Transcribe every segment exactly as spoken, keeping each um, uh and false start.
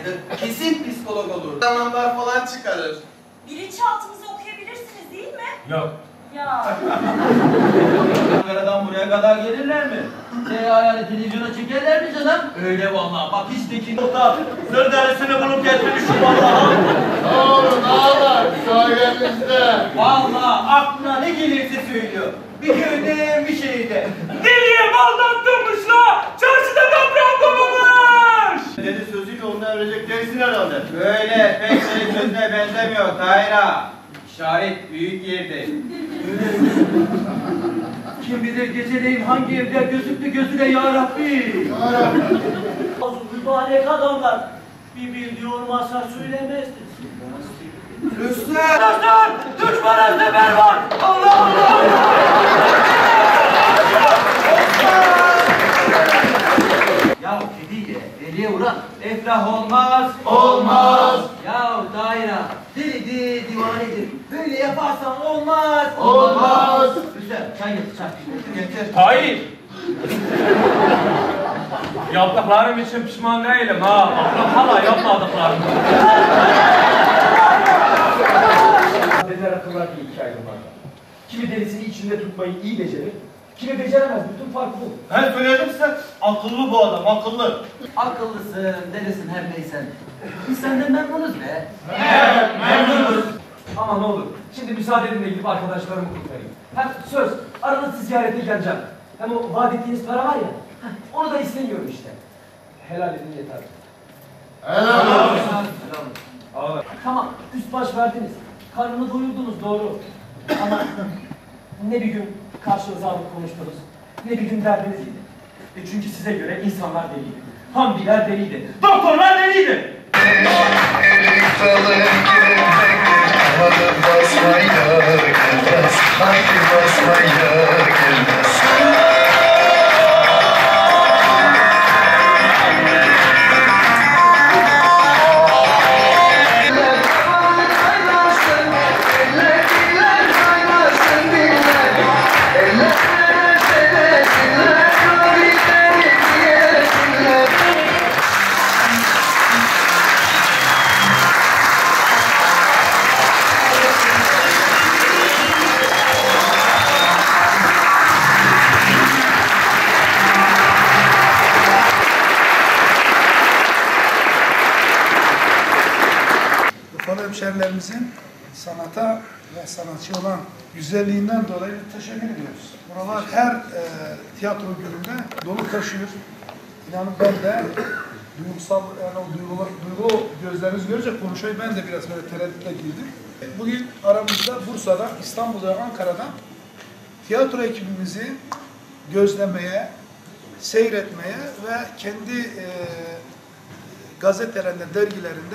olsaydı kesin psikolog olurdu. Zamanlar falan çıkarır. Bilinçaltımızı okuyabilirsiniz değil mi? Yok. Ya. Ankara'dan buraya kadar gelirler mi? Ne yani televizyona çekerler mi canım? Öyle vallahi. Bak hiç tekin nokta. Sır derisini bulup getirmişim vallahi. Doğru dağlar sayenizde. Vallahi aklına ne gelirse söylüyor. Bir köyde bir şeyde. Deliye baldattırmış la! Çarşıda toprağım kopmuş! Dedi sözüyle onu evlenecek değilsin herhalde. Böyle pek senin sözüne benzemiyor Kayra. İşaret büyük yerde. Kim bilir geceleyin hangi evde gözüktü gözüne ya Rabbi. Ya Rabbi. Mübarek adamlar bir bildiği olmazsa söylemezdi. Rüstem! Rüstem! Düşmana sefer var! Allah Allah! Ya kediyle deliye uğra eflah olmaz. Olmaz. Ya daire delidir divanedir. Böyle yaparsan olmaz. Olmaz. Rüstem çay getir çay. Getir. Hayır. Yaptıklarım için pişman değilim ha. Aklım hala yapmadıklarım. Deliler akıllar diye iki ayrım var. Kimi delisini içinde tutmayı iyi becerir, kimi beceremez. Bütün fark bu. Ben söyledim size, akıllı bu adam, akıllı. Akıllısın, delisin her neysen. Biz senden memnunuz be. Evet, memnunuz. Ama ne olur, şimdi müsaade edin de gidip arkadaşlarımı kurtarayım. Hem söz, arada siz ziyarete geleceğim. Hem o vaat ettiğiniz para var ya, heh, onu da istemiyorum işte. Helal edin yeter. Helal olsun. Helal. Tamam, üst baş verdiniz. Karnını doyurdunuz doğru. Ama ne bir gün karşınıza alıp konuştunuz, ne bir gün derdiniz idi. E çünkü size göre insanlar deliydi. Hamdiler deliydi. Doktorlar deliydi. Urfalı hemşehrilerimizin sanata ve sanatçı olan güzelliğinden dolayı teşekkür ediyoruz. Buralar her e, tiyatro gününde dolu taşıyor. İnanın ben de duygusal, yani o duygulu, duygu gözlerinizi görünce konuşayım, ben de biraz böyle tereddütle girdim. Bugün aramızda Bursa'da, İstanbul'da, Ankara'da tiyatro ekibimizi gözlemeye, seyretmeye ve kendi e, gazetelerinde, dergilerinde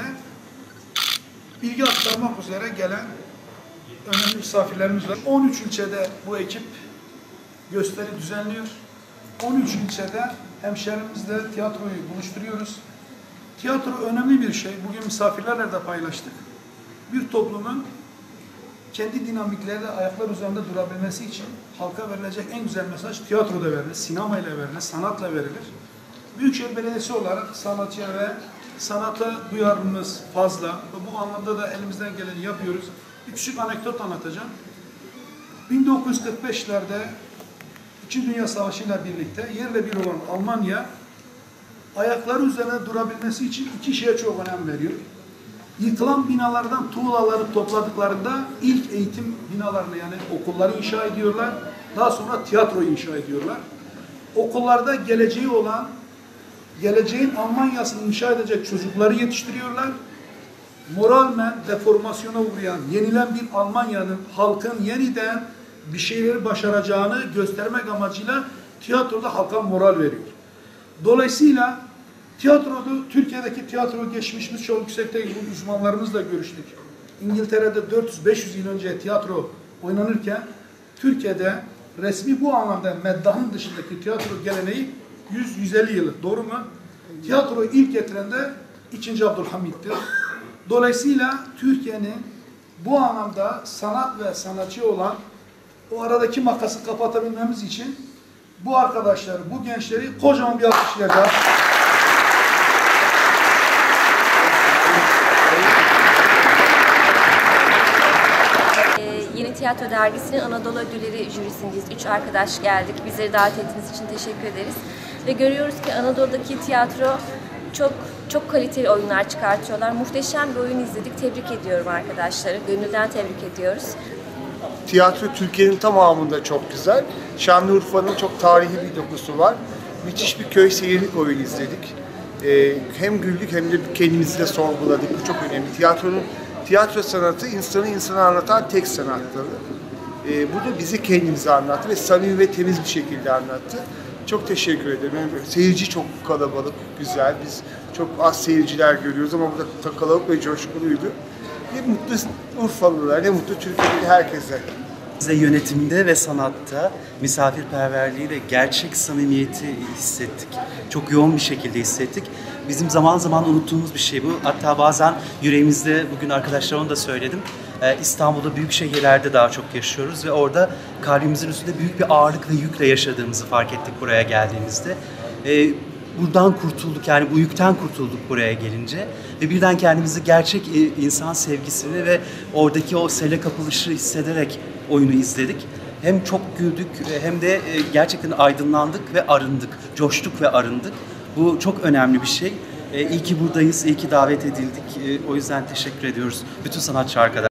bilgi aktarmak üzere gelen önemli misafirlerimiz var. on üç ilçede bu ekip gösteri düzenliyor. on üç ilçede hemşehrimizle tiyatroyu buluşturuyoruz. Tiyatro önemli bir şey. Bugün misafirlerle de paylaştık. Bir toplumun kendi dinamiklerle ayaklar üzerinde durabilmesi için halka verilecek en güzel mesaj tiyatroda verilir, sinemayla verilir, sanatla verilir. Büyükşehir Belediyesi olarak sanatçıya ve sanata duyarlılığımız fazla. Bu anlamda da elimizden geleni yapıyoruz. Bir küçük anekdot anlatacağım. bin dokuz yüz kırk beşlerde İkinci Dünya Savaşı ile birlikte yerle bir olan Almanya ayakları üzerine durabilmesi için iki şeye çok önem veriyor. Yıkılan binalardan tuğlaları topladıklarında ilk eğitim binalarını, yani okulları inşa ediyorlar. Daha sonra tiyatroyu inşa ediyorlar. Okullarda geleceği olan, geleceğin Almanya'sını inşa edecek çocukları yetiştiriyorlar. Moralmen deformasyona uğrayan, yenilen bir Almanya'nın, halkın yeniden bir şeyleri başaracağını göstermek amacıyla tiyatroda halka moral veriyor. Dolayısıyla tiyatroda, Türkiye'deki tiyatro geçmişimiz çok yüksekte, uzmanlarımızla görüştük. İngiltere'de dört yüz beş yüz yıl önce tiyatro oynanırken Türkiye'de resmi bu anlamda meddahın dışındaki tiyatro geleneği yüz yüz elli yıllık. Doğru mu? Tiyatroyu ilk getiren de ikinci Abdülhamit'tir. Dolayısıyla Türkiye'nin bu anlamda sanat ve sanatçı olan o aradaki makası kapatabilmemiz için bu arkadaşları, bu gençleri kocaman bir alkışlayacağız. Tiyatro Dergisi'nin Anadolu Ödülleri jürisindeyiz. Üç arkadaş geldik. Bizleri davet ettiğiniz için teşekkür ederiz. Ve görüyoruz ki Anadolu'daki tiyatro çok çok kaliteli oyunlar çıkartıyorlar. Muhteşem bir oyun izledik. Tebrik ediyorum arkadaşları. Gönülden tebrik ediyoruz. Tiyatro Türkiye'nin tamamında çok güzel. Şanlıurfa'nın çok tarihi bir dokusu var. Müthiş bir köy seyirlik oyun izledik. Ee, hem güldük hem de kendimizi de sorguladık. Bu çok önemli. Tiyatronun tiyatro sanatı insanı insana anlatan tek sanat dalı. Ee, bu da bizi kendimize anlattı ve samimi ve temiz bir şekilde anlattı. Çok teşekkür ederim. Seyirci çok kalabalık, güzel. Biz çok az seyirciler görüyoruz ama burada kalabalık ve coşkuluydu. Ne mutlu Urfalılar, ne mutlu Türkiye'deki herkese. Bize yönetimde ve sanatta misafirperverliği ve gerçek samimiyeti hissettik. Çok yoğun bir şekilde hissettik. Bizim zaman zaman unuttuğumuz bir şey bu. Hatta bazen yüreğimizde, bugün arkadaşlarıma da söyledim, İstanbul'da büyük şehirlerde daha çok yaşıyoruz ve orada kalbimizin üstünde büyük bir ağırlık ve yükle yaşadığımızı fark ettik buraya geldiğimizde. Buradan kurtulduk, yani bu yükten kurtulduk buraya gelince ve birden kendimizi gerçek insan sevgisini ve oradaki o sele kapılışı hissederek oyunu izledik. Hem çok güldük hem de gerçekten aydınlandık ve arındık, coştuk ve arındık. Bu çok önemli bir şey. İyi ki buradayız, iyi ki davet edildik. O yüzden teşekkür ediyoruz bütün sanatçı arkadaşlar.